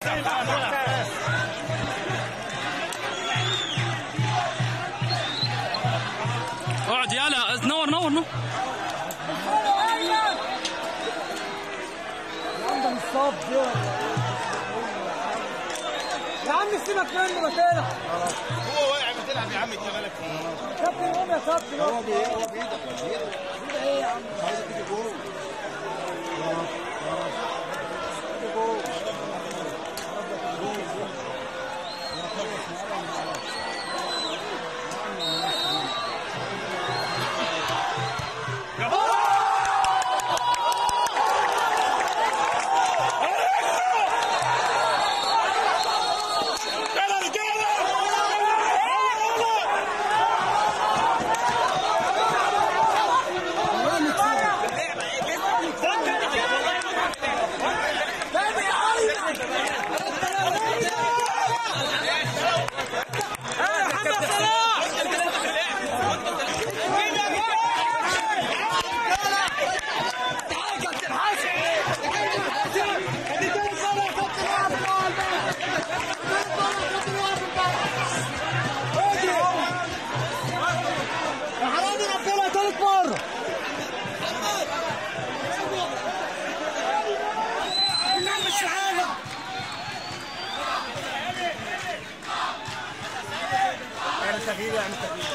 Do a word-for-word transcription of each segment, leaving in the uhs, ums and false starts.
اقعد يلا نور نور نور عندهم الصاب يا عم سيبك منه ما تلعب. هو واقع بتلعب يا عم انت مالك فيه؟ كابتن قوم يا كابتن. هو بايه؟ هو بايدك ولا بايدك؟ ايه يا عم؟ مش عايزك تيجي جول. تغيير يعني تغيير.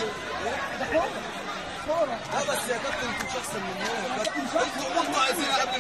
لا بس يا كابتن انتوا مش احسن منهم. انتوا عايزين